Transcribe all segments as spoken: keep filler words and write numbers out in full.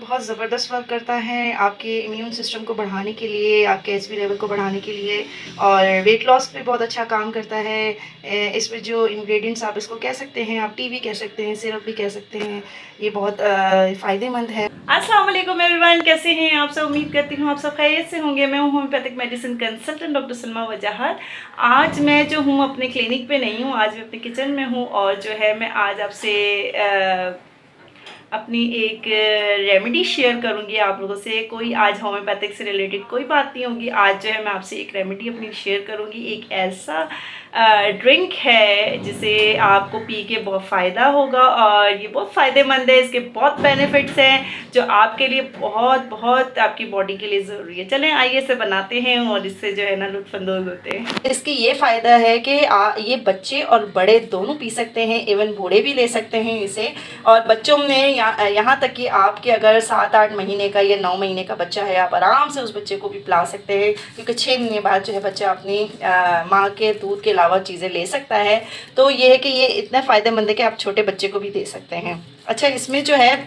बहुत ज़बरदस्त वर्क करता है आपके इम्यून सिस्टम को बढ़ाने के लिए, आपके एचपी लेवल को बढ़ाने के लिए, और वेट लॉस पे बहुत अच्छा काम करता है। इसमें जो इंग्रेडिएंट्स आप इसको कह सकते हैं, आप टी भी कह सकते हैं, सिरप भी कह सकते हैं, ये बहुत फ़ायदेमंद है। अस्सलाम वालेकुम एवरीवन, कैसे हैं आप सब? उम्मीद करती हूँ आप सब खैरियत से होंगे। मैं हूँ homeopathic medicine consultant doctor Salma Wajahat. आज मैं जो हूँ अपने क्लिनिक पे नहीं हूँ, आज मैं अपने किचन में हूँ और जो है मैं आज आपसे अपनी एक रेमेडी शेयर करूंगी आप लोगों से। कोई आज होम्योपैथिक से रिलेटेड कोई बात नहीं होगी। आज जो है मैं आपसे एक रेमेडी अपनी शेयर करूंगी। एक ऐसा ड्रिंक है जिसे आपको पी के बहुत फ़ायदा होगा और ये बहुत फ़ायदेमंद है। इसके बहुत बेनिफिट्स हैं जो आपके लिए बहुत बहुत आपकी बॉडी के लिए ज़रूरी है। चलें आइए इसे बनाते हैं और इससे जो है ना लुत्फ़अंदोज़ होते हैं। इसकी ये फ़ायदा है कि आ, ये बच्चे और बड़े दोनों पी सकते हैं, इवन बूढ़े भी ले सकते हैं इसे। और बच्चों में यहाँ यहाँ तक कि आपके अगर सात आठ महीने का या नौ महीने का बच्चा है, आप आराम से उस बच्चे को भी पिला सकते हैं, क्योंकि छः महीने बाद जो है बच्चा अपनी माँ के दूध के अलावा चीज़ें ले सकता है। तो ये है कि ये इतना फ़ायदेमंद है कि आप छोटे बच्चे को भी दे सकते हैं। अच्छा, इसमें जो है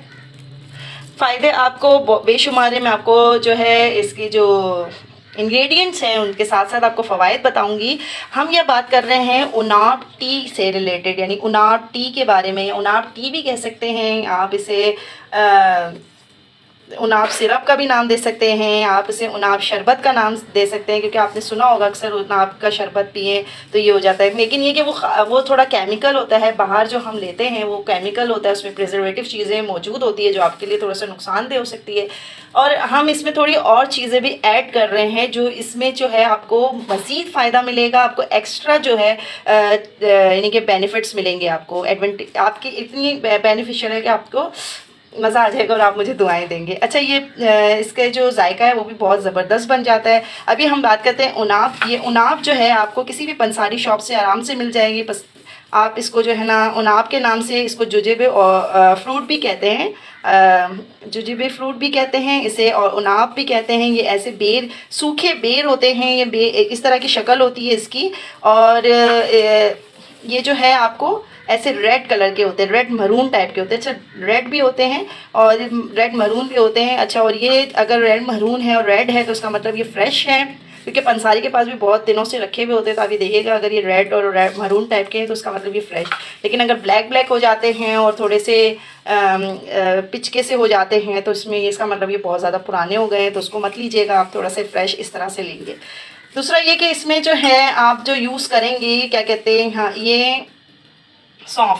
फ़ायदे आपको बेशुमार है। मैं आपको जो है इसकी जो इंग्रेडिएंट्स हैं उनके साथ साथ आपको फ़वाइद बताऊंगी। हम ये बात कर रहे हैं उनाब टी से रिलेटेड, यानी उनाब टी के बारे में। उनाब टी भी कह सकते हैं आप इसे, आ, उनाब सिरप का भी नाम दे सकते हैं, आप इसे उनाब शरबत का नाम दे सकते हैं, क्योंकि आपने सुना होगा अक्सर उनाब का शरबत पिए तो ये हो जाता है। लेकिन ये कि वो वो थोड़ा केमिकल होता है, बाहर जो हम लेते हैं वो केमिकल होता है, उसमें प्रिजर्वेटिव चीज़ें मौजूद होती है जो आपके लिए थोड़ा सा नुकसानदेह हो सकती है। और हम इसमें थोड़ी और चीज़ें भी ऐड कर रहे हैं जो इसमें जो है आपको मज़ीद फ़ायदा मिलेगा, आपको एक्स्ट्रा जो है यानी कि बेनिफिट्स मिलेंगे, आपको एडवांटेज आपकी इतनी बेनिफिशियल है कि आपको मज़ा आ जाएगा और आप मुझे दुआएं देंगे। अच्छा, ये इसके जो जायका है वो भी बहुत ज़बरदस्त बन जाता है। अभी हम बात करते हैं उनाब। ये उनाब जो है आपको किसी भी पंसारी शॉप से आराम से मिल जाएगी। बस आप इसको जो है ना उनाब के नाम से, इसको जुजेबे और फ्रूट भी कहते हैं, जुजेबे फ्रूट भी कहते हैं इसे, और उनाब भी कहते हैं। ये ऐसे बेर, सूखे बेर होते हैं, ये बे इस तरह की शक्ल होती है इसकी। और ये जो है आपको ऐसे रेड कलर के होते हैं, रेड मरून टाइप के होते हैं। अच्छा, रेड भी होते हैं और रेड मरून भी होते हैं। अच्छा, और ये अगर रेड मरून है और रेड है तो उसका मतलब ये फ्रेश है, क्योंकि पंसारी के पास भी बहुत दिनों से रखे हुए होते हैं। तो अभी देखिएगा अगर ये रेड और रेड मरून टाइप के हैं तो उसका मतलब ये फ्रेश। लेकिन अगर ब्लैक ब्लैक हो जाते हैं और थोड़े से पिचके से हो जाते हैं तो इसमें इसका मतलब ये बहुत ज़्यादा पुराने हो गए हैं, तो उसको मत लीजिएगा, आप थोड़ा से फ्रेश इस तरह से लेंगे। दूसरा ये कि इसमें जो है आप जो यूज़ करेंगे, क्या कहते हैं, हाँ, ये सौंफ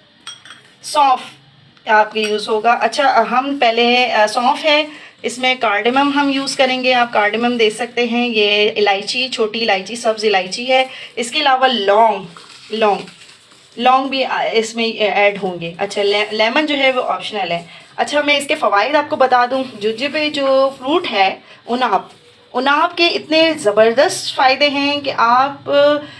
सौंफ आपके यूज़ होगा। अच्छा, हम पहले सौंफ है, इसमें कार्डेमम हम यूज़ करेंगे। आप कार्डेमम दे सकते हैं। ये इलायची, छोटी इलायची, सब्ज़ इलायची है। इसके अलावा लौंग लौंग लौंग भी इसमें ऐड होंगे। अच्छा, ले, लेमन जो है वो ऑप्शनल है। अच्छा, मैं इसके फ़वाइद आपको बता दूं। जुजुबे जो फ्रूट है, उनाब उनाब के इतने ज़बरदस्त फ़ायदे हैं कि आप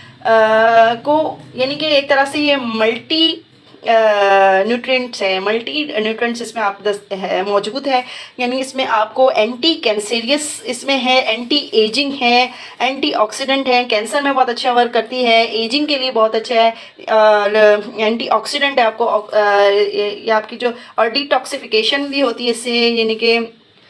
आ, को यानी कि एक तरह से ये मल्टी न्यूट्रिएंट्स है, मल्टी न्यूट्रिएंट्स इसमें आप दस है मौजूद है। यानी इसमें आपको एंटी कैंसरियस इसमें है, एंटी एजिंग है, एंटी ऑक्सीडेंट है, कैंसर में बहुत अच्छा वर्क करती है, एजिंग के लिए बहुत अच्छा है, एंटी ऑक्सीडेंट है आपको, आ, ये आपकी जो और डिटॉक्सिफिकेशन भी होती है इससे, यानी कि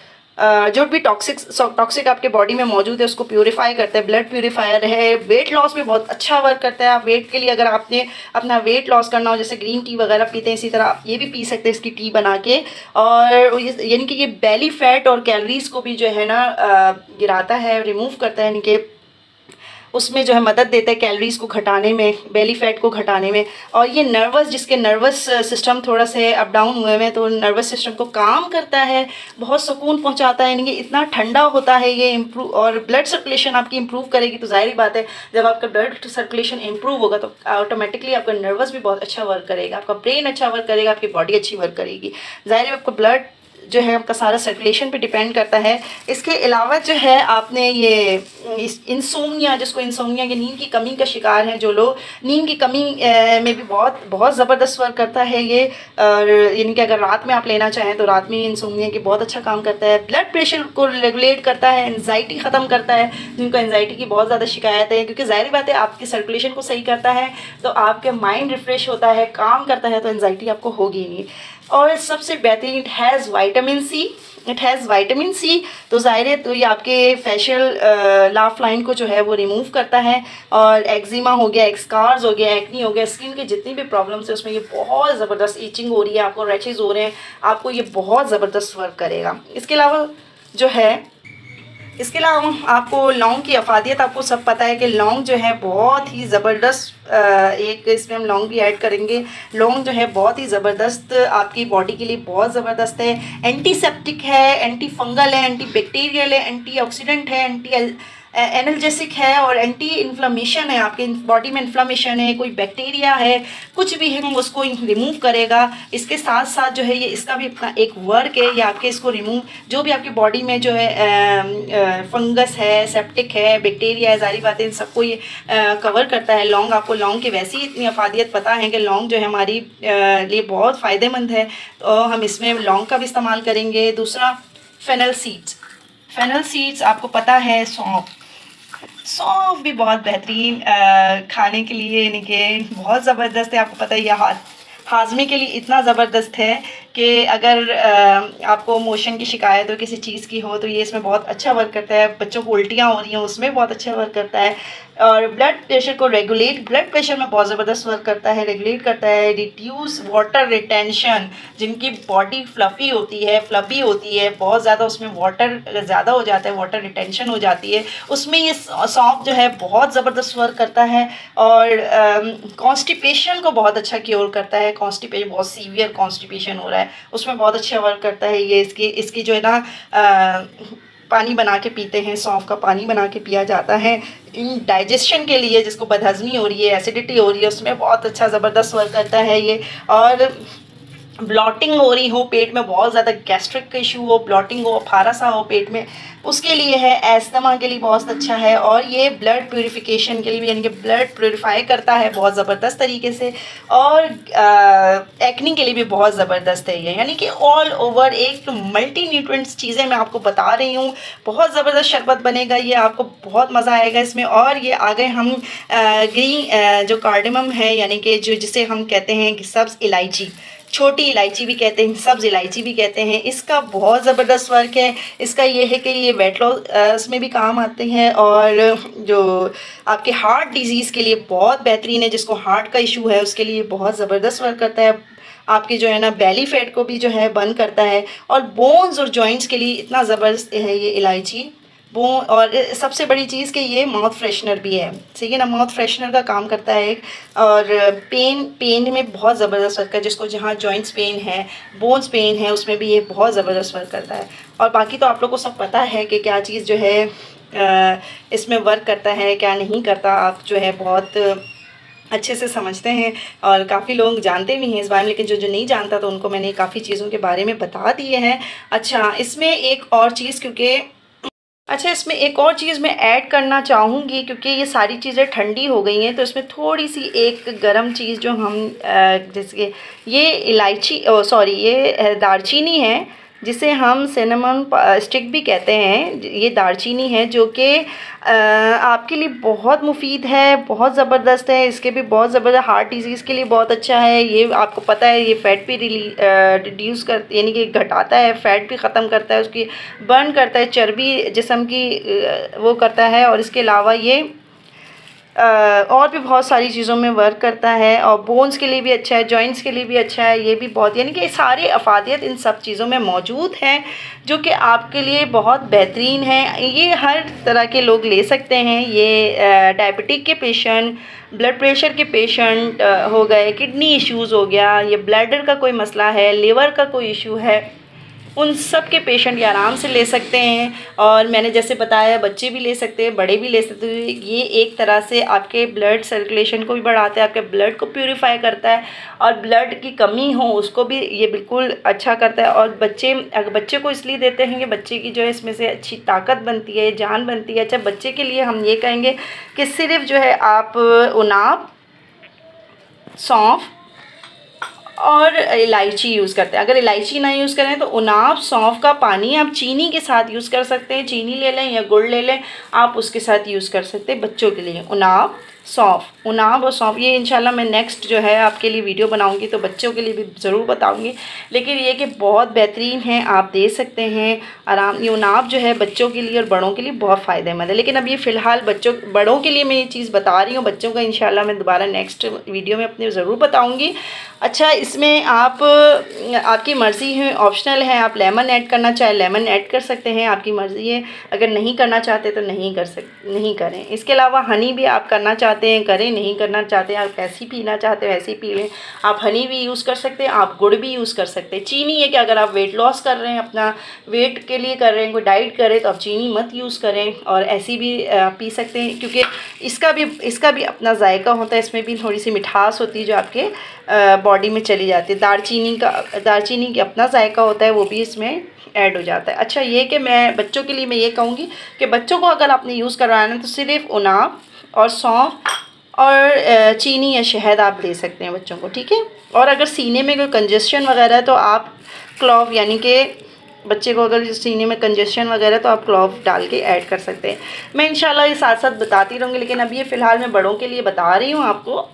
जो भी टॉक्सिक टॉक्सिक आपके बॉडी में मौजूद है उसको प्यूरिफाई करता है, ब्लड प्यूरिफायर है। वेट लॉस में बहुत अच्छा वर्क करता है। आप वेट के लिए अगर आपने अपना वेट लॉस करना हो, जैसे ग्रीन टी वगैरह पीते हैं, इसी तरह आप ये भी पी सकते हैं इसकी टी बना के। और यानी कि ये बेली फैट और कैलोरीज को भी जो है ना गिराता है, रिमूव करता है, यानी कि उसमें जो है मदद देता है कैलोरीज को घटाने में, बेली फैट को घटाने में। और ये नर्वस, जिसके नर्वस सिस्टम थोड़ा से अप डाउन हुए हैं, तो नर्वस सिस्टम को काम करता है, बहुत सुकून पहुंचाता है, यानी कि इतना ठंडा होता है ये। इम्प्रूव और ब्लड सर्कुलेशन आपकी इम्प्रूव करेगी। तो जाहिर बात है जब आपका ब्लड सर्कुलेशन इम्प्रूव होगा तो ऑटोमेटिकली आपका नर्वस भी बहुत अच्छा वर्क करेगा, आपका ब्रेन अच्छा वर्क करेगा, आपकी बॉडी अच्छी वर्क करेगी। जाहिर है आपका ब्लड जो है आपका सारा सर्कुलेशन पे डिपेंड करता है। इसके अलावा जो है आपने ये इंसोम्निया, जिसको इंसोम्निया की नींद की कमी का शिकार हैं जो लोग, नींद की कमी में भी बहुत बहुत ज़बरदस्त वर्क करता है ये। और यानी कि अगर रात में आप लेना चाहें तो रात में इंसोम्निया की बहुत अच्छा काम करता है। ब्लड प्रेशर को रेगुलेट करता है, एनजाइटी ख़त्म करता है जिनको एनजाइटी की बहुत ज़्यादा शिकायत है, क्योंकि ज़ाहिर बात है आपकी सर्कुलेशन को सही करता है तो आपके माइंड रिफ्रेश होता है, काम करता है, तो एनजाइटी आपको होगी नहीं। और सबसे बेहतरीन it has vitamin C, it has vitamin C. तो ज़ाहिर है तो ये आपके फेशियल लाफ लाइन को जो है वो रिमूव करता है, और एक्जिमा हो गया, एक्सकार्स हो गया, एक्नी हो गया, स्किन के जितनी भी प्रॉब्लम्स है उसमें ये बहुत ज़बरदस्त, ईचिंग हो रही है आपको, रैशेज़ हो रहे हैं आपको, ये बहुत ज़बरदस्त वर्क करेगा। इसके अलावा जो है इसके अलावा आपको लौंग की अफादियत आपको सब पता है कि लौंग जो है बहुत ही ज़बरदस्त, एक इसमें हम लौंग भी ऐड करेंगे। लौंग जो है बहुत ही ज़बरदस्त आपकी बॉडी के लिए बहुत ज़बरदस्त है, एंटीसेप्टिक है, एंटी फंगल है, एंटी बैक्टीरियल है, एंटीऑक्सीडेंट है, एंटी एनर्जेसिक है और एंटी इन्फ्लामेशन है। आपके बॉडी में इन्फ्लामेशन है, कोई बैक्टीरिया है, कुछ भी है उसको रिमूव करेगा। इसके साथ साथ जो है ये इसका भी अपना एक वर्क है, ये आपके इसको रिमूव, जो भी आपकी बॉडी में जो है फंगस है, सेप्टिक है, बैक्टीरिया है, सारी बातें इन सबको ये आ, कवर करता है। लौंग, आपको लौंग की वैसी इतनी अफादियत पता है कि लौंग जो है हमारी लिए बहुत फ़ायदेमंद है, तो हम इसमें लौंग का भी इस्तेमाल करेंगे। दूसरा फेनल सीड्स, फेनल सीड्स आपको पता है, सौंफ, सौंफ भी बहुत बेहतरीन खाने के लिए, यानी कि बहुत ज़बरदस्त है। आपको पता है यह हाजमे के लिए इतना ज़बरदस्त है कि अगर आ, आपको मोशन की शिकायत हो, किसी चीज़ की हो, तो ये इसमें बहुत अच्छा वर्क करता है। बच्चों को उल्टियाँ हो रही हैं उसमें बहुत अच्छा वर्क करता है, और ब्लड प्रेशर को रेगुलेट, ब्लड प्रेशर में बहुत ज़बरदस्त वर्क करता है, रेगुलेट करता है। रिड्यूस वाटर रिटेंशन, जिनकी बॉडी फ्लफ़ी होती है, फ्लफ़ी होती है बहुत ज़्यादा, उसमें वाटर ज़्यादा हो जाता है, वाटर रिटेंशन हो जाती है, उसमें ये सौंफ जो है बहुत ज़बरदस्त वर्क करता है। और कॉन्स्टिपेशन को बहुत अच्छा क्योर करता है, कॉन्स्टिपेशन, बहुत सीवियर कॉन्स्टिपेशन हो रहा है उसमें बहुत अच्छा वर्क करता है ये। इसकी इसकी जो है ना आ, पानी बना के पीते हैं, सौंफ का पानी बना के पिया जाता है इन डाइजेशन के लिए, जिसको बदहज़मी हो रही है, एसिडिटी हो रही है, उसमें बहुत अच्छा ज़बरदस्त वर्क करता है ये। और ब्लॉटिंग हो रही हो पेट में, बहुत ज़्यादा गैस्ट्रिक का इशू हो, ब्लॉटिंग हो, फारा सा हो पेट में, उसके लिए है। एस्थमा के लिए बहुत अच्छा है, और ये ब्लड प्यूरिफिकेशन के लिए भी, यानी कि ब्लड प्यूरिफाई करता है बहुत ज़बरदस्त तरीके से, और एक्नी के लिए भी बहुत ज़बरदस्त है ये। यानी कि ऑल ओवर एक मल्टी न्यूट्रिएंट्स चीज़ें मैं आपको बता रही हूँ। बहुत ज़बरदस्त शरबत बनेगा ये, आपको बहुत मज़ा आएगा इसमें। और ये आगे हम ग्रीन जो कार्डेमम है, यानी कि जो जिसे हम कहते हैं कि सब्ज़ इलायची, छोटी इलायची भी कहते हैं, सब्ज़ इलायची भी कहते हैं, इसका बहुत ज़बरदस्त वर्क है। इसका ये है कि ये वेट लॉस में भी काम आते हैं, और जो आपके हार्ट डिजीज़ के लिए बहुत बेहतरीन है, जिसको हार्ट का इशू है उसके लिए बहुत ज़बरदस्त वर्क करता है। आपके जो है ना बेली फैट को भी जो है बंद करता है, और बोन्स और जॉइंट्स के लिए इतना ज़बरदस्त है ये इलायची। वो और सबसे बड़ी चीज़ कि ये माउथ फ्रेशनर भी है, ठीक है ना, माउथ फ्रेशनर का काम करता है। और पेन पेन में बहुत ज़बरदस्त वर्क है, जिसको जहाँ जॉइंट्स पेन है, बोन्स पेन है, उसमें भी ये बहुत ज़बरदस्त वर्क करता है। और बाकी तो आप लोग को सब पता है कि क्या चीज़ जो है इसमें वर्क करता है, क्या नहीं करता, आप जो है बहुत अच्छे से समझते हैं, और काफ़ी लोग जानते भी हैं इस बारे में, लेकिन जो जो नहीं जानता तो उनको मैंने काफ़ी चीज़ों के बारे में बता दिए हैं। अच्छा, इसमें एक और चीज़, क्योंकि अच्छा इसमें एक और चीज़ मैं ऐड करना चाहूँगी, क्योंकि ये सारी चीज़ें ठंडी हो गई हैं, तो इसमें थोड़ी सी एक गरम चीज़ जो हम जैसे ये इलायची, ओ सॉरी ये दालचीनी है, जिसे हम सिनेमन स्टिक भी कहते हैं। ये दालचीनी है जो कि आपके लिए बहुत मुफीद है, बहुत ज़बरदस्त है। इसके भी बहुत ज़बरदस्त, हार्ट डिजीज़ के लिए बहुत अच्छा है ये। आपको पता है ये फ़ैट भी रिड्यूस कर, यानी कि घटाता है, फ़ैट भी ख़त्म करता है, उसकी बर्न करता है, चर्बी जिस्म की वो करता है। और इसके अलावा ये और भी बहुत सारी चीज़ों में वर्क करता है, और बोन्स के लिए भी अच्छा है, जॉइंट्स के लिए भी अच्छा है। ये भी बहुत, यानी कि सारे अफादियत इन सब चीज़ों में मौजूद हैं, जो कि आपके लिए बहुत बेहतरीन है। ये हर तरह के लोग ले सकते हैं। ये डायबिटिक के पेशेंट, ब्लड प्रेशर के पेशेंट हो गए, किडनी इश्यूज़ हो गया, ये ब्लैडर का कोई मसला है, लिवर का कोई इशू है, उन सब के पेशेंट ये आराम से ले सकते हैं। और मैंने जैसे बताया बच्चे भी ले सकते हैं, बड़े भी ले सकते हैं। ये एक तरह से आपके ब्लड सर्कुलेशन को भी बढ़ाता है, आपके ब्लड को प्यूरिफाई करता है, और ब्लड की कमी हो उसको भी ये बिल्कुल अच्छा करता है। और बच्चे, अगर बच्चे को इसलिए देते हैं कि बच्चे की जो है इसमें से अच्छी ताकत बनती है, जान बनती है। अच्छा, बच्चे के लिए हम ये कहेंगे कि सिर्फ जो है आप उनाब, सौंफ और इलायची यूज़ करते हैं। अगर इलायची ना यूज़ करें तो उनाब, सौंफ का पानी आप चीनी के साथ यूज़ कर सकते हैं। चीनी ले लें या गुड़ ले लें, आप उसके साथ यूज़ कर सकते हैं बच्चों के लिए। उनाब, सौंफ, उनाब और सौंफ, ये इंशाल्लाह मैं नेक्स्ट जो है आपके लिए वीडियो बनाऊंगी तो बच्चों के लिए भी ज़रूर बताऊंगी। लेकिन ये कि बहुत बेहतरीन है, आप दे सकते हैं आराम। ये उनाब जो है बच्चों के लिए और बड़ों के लिए बहुत फ़ायदेमंद है। लेकिन अब ये फ़िलहाल बच्चों बड़ों के लिए मैं ये चीज़ बता रही हूँ, बच्चों का इंशाल्लाह मैं दोबारा नेक्स्ट वीडियो में अपने ज़रूर बताऊँगी। अच्छा, इसमें आप आपकी मर्ज़ी है, ऑप्शनल है, आप लेमन ऐड करना चाहे लेमन ऐड कर सकते हैं, आपकी मर्ज़ी है। अगर नहीं करना चाहते तो नहीं कर सक नहीं करें। इसके अलावा हनी भी आप करना चाहते हैं करें, नहीं करना चाहते हैं आप ऐसे ही पीना चाहते हैं ऐसे ही पी लें। आप हनी भी यूज़ कर सकते हैं, आप गुड़ भी यूज़ कर सकते हैं। चीनी है कि अगर आप वेट लॉस कर रहे हैं, अपना वेट के लिए कर रहे हैं, कोई डाइट कर रहे हैं तो आप चीनी मत यूज़ करें और ऐसी भी पी सकते हैं, क्योंकि इसका भी इसका भी अपना जायका होता है, इसमें भी थोड़ी सी मिठास होती है जो आपके बॉडी में चली जाती है। दालचीनी का दालचीनी का अपना जायका होता है, वो भी इसमें ऐड हो जाता है। अच्छा, ये कि मैं बच्चों के लिए मैं ये कहूँगी कि बच्चों को अगर आपने यूज़ करवाना है तो सिर्फ उनाब और सौंफ और चीनी या शहद आप दे सकते हैं बच्चों को, ठीक है। और अगर सीने में कोई कंजेशन वगैरह है तो आप क्लोव, यानी कि बच्चे को अगर सीने में कंजेशन वगैरह तो आप क्लोव डाल के ऐड कर सकते हैं। मैं इंशाल्लाह ये साथ साथ बताती रहूँगी, लेकिन अब ये फ़िलहाल मैं बड़ों के लिए बता रही हूँ आपको।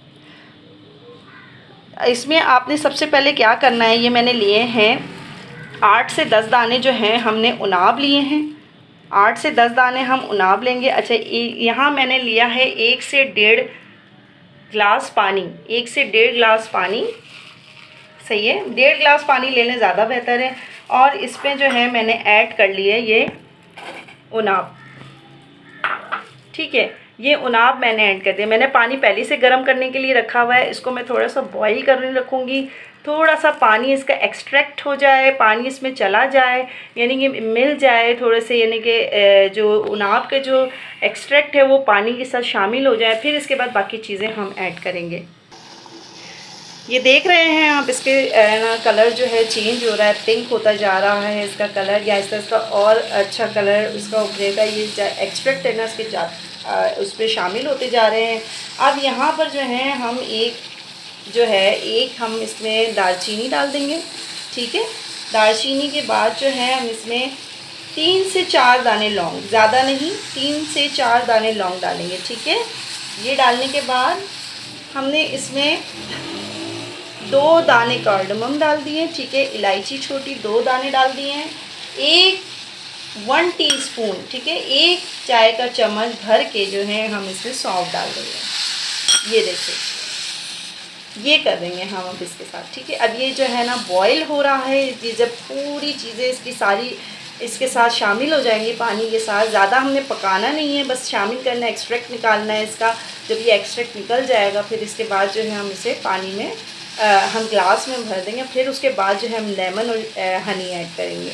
इसमें आपने सबसे पहले क्या करना है, ये मैंने लिए हैं आठ से दस दाने जो हैं हमने उनाब लिए हैं, आठ से दस दाने हम उनाब लेंगे। अच्छा, यहाँ मैंने लिया है एक से डेढ़ गिलास पानी, एक से डेढ़ गिलास पानी, सही है, डेढ़ गिलास पानी ले लें, ज़्यादा बेहतर है। और इसमें जो है मैंने ऐड कर लिए ये उनाब, ठीक है। ये उनाब मैंने ऐड कर दिया। मैंने पानी पहले से गर्म करने के लिए रखा हुआ है, इसको मैं थोड़ा सा बॉईल करने रखूँगी। थोड़ा सा पानी इसका एक्सट्रैक्ट हो जाए, पानी इसमें चला जाए, यानी कि मिल जाए थोड़े से, यानी कि जो उनाब के जो एक्सट्रैक्ट है वो पानी के साथ शामिल हो जाए। फिर इसके बाद बाकी चीज़ें हम ऐड करेंगे। ये देख रहे हैं आप, इसके ना कलर जो है चेंज हो रहा है, पिंक होता जा रहा है इसका कलर, या इसका इसका और अच्छा कलर उसका उभरेगा। ये एक्सट्रैक्ट है ना इसके जा उस पर शामिल होते जा रहे हैं। अब यहाँ पर जो है हम एक जो है एक हम इसमें दालचीनी डाल देंगे, ठीक है। दालचीनी के बाद जो है हम इसमें तीन से चार दाने लौंग, ज़्यादा नहीं, तीन से चार दाने लौंग डालेंगे, ठीक है। ये डालने के बाद हमने इसमें दो दाने कार्डमम डाल दिए, ठीक है। इलायची छोटी दो दाने डाल दिए हैं। एक वन टीस्पून, ठीक है, एक चाय का चम्मच भर के जो है हम इसमें सौंफ डाल देंगे। ये देखिए, ये कर देंगे हम अब इसके साथ, ठीक है। अब ये जो है ना बॉईल हो रहा है, ये जब पूरी चीज़ें इसकी सारी इसके साथ शामिल हो जाएंगी पानी के साथ, ज़्यादा हमने पकाना नहीं है, बस शामिल करना, एक्सट्रैक्ट निकालना है इसका। जब ये एक्सट्रैक्ट निकल जाएगा फिर इसके बाद जो है हम इसे पानी में आ, हम ग्लास में भर देंगे। फिर उसके बाद जो है हम लेमन और हनी ऐड करेंगे।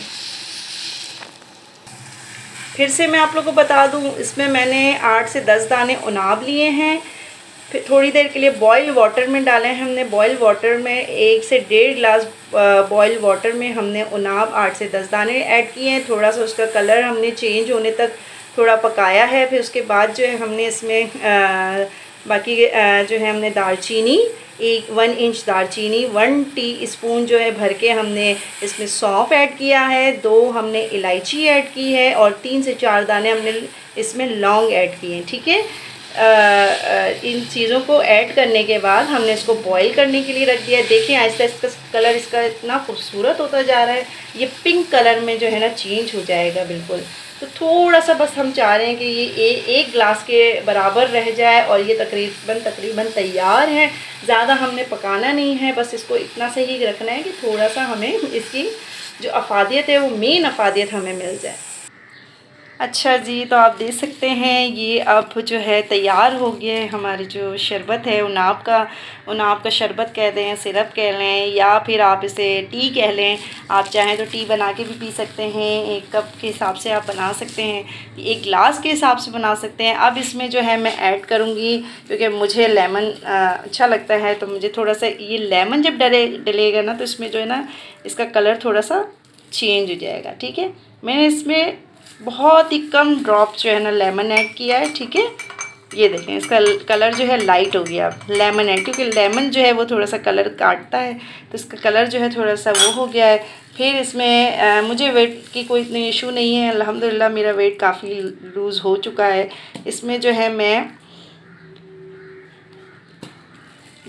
फिर से मैं आप लोगों को बता दूं, इसमें मैंने आठ से दस दाने उनाब लिए हैं। फिर थोड़ी देर के लिए बॉयल वाटर में डाले हैं हमने। बॉयल वाटर में एक से डेढ़ गिलास बॉयल वाटर में हमने उनाब आठ से दस दाने ऐड किए हैं। थोड़ा सा उसका कलर हमने चेंज होने तक थोड़ा पकाया है। फिर उसके बाद जो है हमने इसमें आ, बाकी आ, जो है हमने दालचीनी, एक वन इंच दालचीनी, वन टीस्पून जो है भर के हमने इसमें सौंफ ऐड किया है, दो हमने इलायची ऐड की है और तीन से चार दाने हमने इसमें लौंग ऐड किए हैं, ठीक है। इन चीज़ों को ऐड करने के बाद हमने इसको बॉईल करने के लिए रख दिया। देखें आहिस्ता आहिस्ता कलर इसका इतना खूबसूरत होता जा रहा है, ये पिंक कलर में जो है ना चेंज हो जाएगा बिल्कुल। तो थोड़ा सा बस हम चाह रहे हैं कि ये ए, एक गिलास के बराबर रह जाए और ये तकरीबन तकरीबन तैयार है। ज़्यादा हमने पकाना नहीं है, बस इसको इतना से ही रखना है कि थोड़ा सा हमें इसकी जो अफादियत है वो मेन अफादियत हमें मिल जाए। अच्छा जी, तो आप देख सकते हैं ये अब जो है तैयार हो गया है हमारी जो शरबत है, उनाब का उनाब का शरबत कह दें, सिरप कह लें, या फिर आप इसे टी कह लें। आप चाहें तो टी बना के भी पी सकते हैं, एक कप के हिसाब से आप बना सकते हैं, एक गिलास के हिसाब से बना सकते हैं। अब इसमें जो है मैं ऐड करूँगी, क्योंकि मुझे लेमन अच्छा लगता है, तो मुझे थोड़ा सा ये लेमन जब डले डलेगा ना तो इसमें जो है ना इसका कलर थोड़ा सा चेंज हो जाएगा, ठीक है। मैंने इसमें बहुत ही कम ड्रॉप जो है ना लेमन ऐड किया है, ठीक है। ये देखें इसका कलर जो है लाइट हो गया लेमन ऐड, क्योंकि लेमन जो है वो थोड़ा सा कलर काटता है, तो इसका कलर जो है थोड़ा सा वो हो गया है। फिर इसमें आ, मुझे वेट की कोई इतनी इशू नहीं है, अल्हम्दुलिल्लाह मेरा वेट काफ़ी लूज़ हो चुका है। इसमें जो है मैं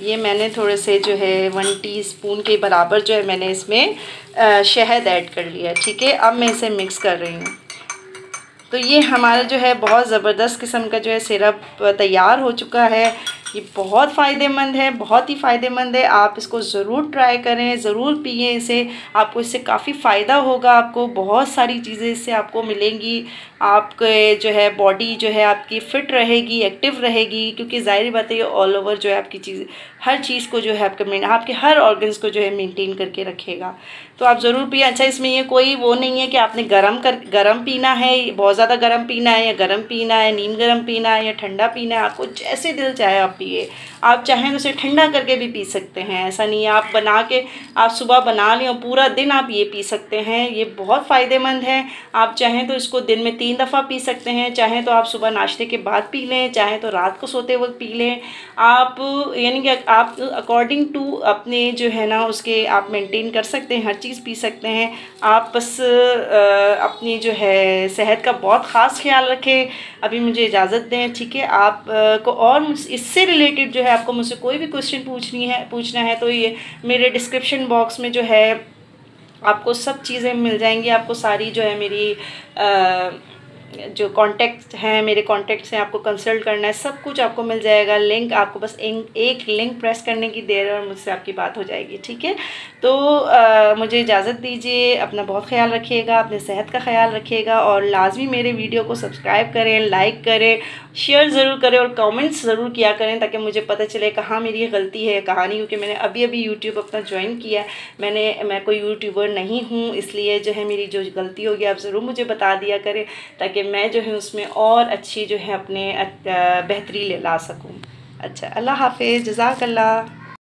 ये मैंने थोड़े से जो है वन टीस्पून के बराबर जो है मैंने इसमें शहद ऐड कर लिया, ठीक है। अब मैं इसे मिक्स कर रही हूँ। तो ये हमारा जो है बहुत ज़बरदस्त किस्म का जो है सिरप तैयार हो चुका है। ये बहुत फ़ायदेमंद है, बहुत ही फ़ायदेमंद है। आप इसको ज़रूर ट्राई करें, ज़रूर पिएं इसे, आपको इससे काफ़ी फ़ायदा होगा। आपको बहुत सारी चीज़ें इससे आपको मिलेंगी। आपके जो है बॉडी जो है आपकी फ़िट रहेगी, एक्टिव रहेगी, क्योंकि ज़ाहिर बात है ये ऑल ओवर जो है आपकी चीज़, हर चीज़ को जो है आपके आपके हर ऑर्गन्स को जो है मेंटेन करके रखेगा। तो आप ज़रूर पिए। अच्छा, इसमें ये कोई वो नहीं है कि आपने गरम कर गरम पीना है, बहुत ज़्यादा गरम पीना है या गरम पीना है, नीम गरम पीना है या ठंडा पीना है। आपको जैसे दिल चाहे आप पिए। आप चाहें तो उसे ठंडा करके भी पी सकते हैं, ऐसा नहीं है। आप बना के आप सुबह बना लें और पूरा दिन आप ये पी सकते हैं। ये बहुत फ़ायदेमंद है। आप चाहें तो इसको दिन में तीन दफ़ा पी सकते हैं, चाहें तो आप सुबह नाश्ते के बाद पी लें, चाहें तो रात को सोते वक्त पी लें। आप यानी कि आप अकॉर्डिंग टू अपने जो है ना उसके आप मेंटेन कर सकते हैं, हर चीज़ पी सकते हैं। आप बस अपनी जो है सेहत का बहुत ख़ास ख्याल रखें। अभी मुझे इजाज़त दें, ठीक है। आप को और इससे रिलेटेड जो है आपको मुझसे कोई भी क्वेश्चन पूछनी है पूछना है तो ये मेरे डिस्क्रिप्शन बॉक्स में जो है आपको सब चीज़ें मिल जाएंगी। आपको सारी जो है मेरी आ, जो कॉन्टैक्ट हैं, मेरे कॉन्टैक्ट्स हैं, आपको कंसल्ट करना है, सब कुछ आपको मिल जाएगा। लिंक आपको बस एक एक लिंक प्रेस करने की देर है और मुझसे आपकी बात हो जाएगी, ठीक है। तो आ, मुझे इजाज़त दीजिए। अपना बहुत ख्याल रखिएगा, अपने सेहत का ख्याल रखिएगा और लाजमी मेरे वीडियो को सब्सक्राइब करें, लाइक करें, शेयर ज़रूर करें और कमेंट्स ज़रूर किया करें, ताकि मुझे पता चले कहाँ मेरी गलती है, कहाँ नहीं। क्योंकि मैंने अभी अभी यूट्यूब अपना ज्वाइन किया है, मैंने मैं कोई यूट्यूबर नहीं हूँ, इसलिए जो है मेरी जो गलती होगी आप ज़रूर मुझे बता दिया करें, ताकि मैं जो है उसमें और अच्छी जो है अपने बेहतरी ला सकूँ। अच्छा, अल्लाह हाफ़िज़, जज़ाकल्लाह।